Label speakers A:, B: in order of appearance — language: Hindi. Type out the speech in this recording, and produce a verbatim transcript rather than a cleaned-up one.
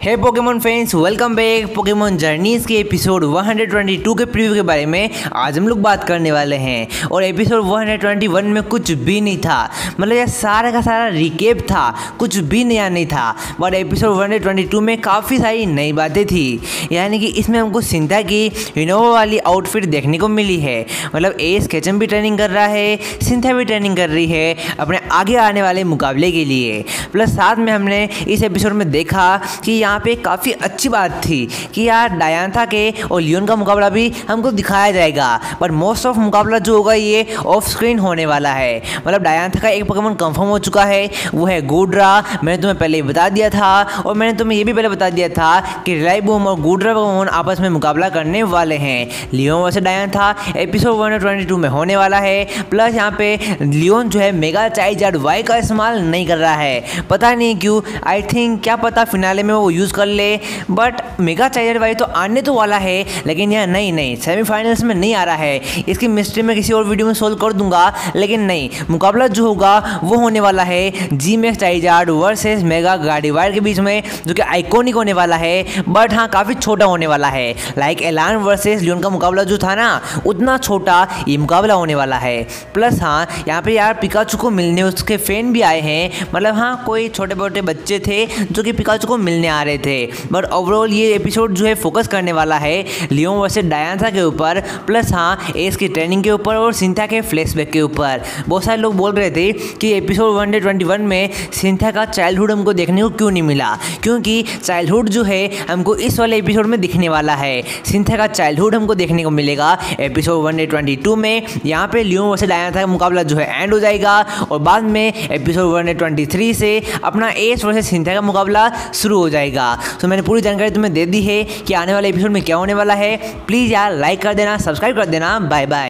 A: हे Pokemon fans, welcome back. Pokemon journeys के एपिसोड एक सौ बाईस के प्रीव्यू के बारे में आज हम लोग बात करने वाले हैं। और एपिसोड एक सौ इक्कीस में कुछ भी नहीं था, मतलब ये सारा का सारा रिकेप था, कुछ भी नया नहीं था। बट एपिसोड एक सौ बाईस में काफ़ी सारी नई बातें थी, यानी कि इसमें हमको सिंथा की इनोवा वाली आउटफिट देखने को मिली है। मतलब एस केचम भी ट्रेनिंग कर रहा है, सिंथा भी ट्रेनिंग कर रही है अपने आगे आने वाले मुकाबले के लिए। प्लस साथ में हमने इस एपिसोड में देखा कि यहाँ पे काफ़ी अच्छी बात थी कि यार डायंथा के और लियोन का मुकाबला भी हमको दिखाया जाएगा। पर मोस्ट ऑफ मुकाबला जो होगा ये ऑफ स्क्रीन होने वाला है। मतलब डायंथा का एक पोकेमोन कंफर्म हो चुका है, वो है गोड्रा। मैंने तुम्हें पहले ही बता दिया था, और मैंने तुम्हें ये भी पहले बता दिया था कि रिलाइबूम और गोड्रा पोकेमोन आपस में मुकाबला करने वाले हैं। लियोन वर्सेस डायंथा एपिसोड एक सौ बाईस में होने वाला है। प्लस यहाँ पे लियोन जो है मेगा चार्जर वाई का इस्तेमाल नहीं कर रहा है, पता नहीं क्यों। आई थिंक क्या पता फिनाले में वो यूज़ कर ले। बट मेगा चार्जर वाई तो आने तो वाला है, लेकिन यह नहीं नहीं सेमीफाइनल्स में नहीं आ रहा है। इसकी मिस्ट्री में किसी और वीडियो में सोल्व कर दूंगा, लेकिन नहीं, मुकाबला जो होगा वो होने वाला है G Max charger versus mega गार्डीवायर के बीच में, जो कि आइकॉनिक होने वाला है। बट हाँ, काफ़ी छोटा होने वाला है। लाइक एलान वर्सेस लियोन का मुकाबला जो था ना, उतना छोटा ये मुकाबला होने वाला है। प्लस हाँ, यहाँ पे यार पिकाचू को मिलने उसके फैन भी आए हैं। मतलब हाँ, कोई छोटे मोटे बच्चे थे जो कि पिकाचू को मिलने आ रहे थे। बट ओवरऑल ये एपिसोड जो है फोकस करने वाला है लियोन वर्सेस डायंथा के ऊपर। प्लस हाँ, एस की ट्रेनिंग के ऊपर और सिंथा के फ्लैशबैक के ऊपर। बहुत सारे लोग बोल रहे थे कि एपिसोड एक सौ इक्कीस में सिंथा का चाइल्डहुड हमको देखने को क्यों नहीं मिला, क्योंकि चाइल्डहुड जो है हमको इस वाले एपिसोड में दिखने वाला है। सिंथा का चाइल्डहुड हमको देखने को मिलेगा एपिसोड एक सौ बाईस में। यहाँ पे लियोन वर्सेस डायंथा का मुकाबला जो है एंड हो जाएगा, और बाद में एपिसोड एक सौ तेईस से अपना एस वर्सेस सिंथा का मुकाबला शुरू हो जाएगा। तो मैंने पूरी जानकारी तुम्हें दे दी है कि आने वाले एपिसोड में क्या होने वाला है। प्लीज़ यार लाइक कर देना, सब्सक्राइब कर देना। Bye bye.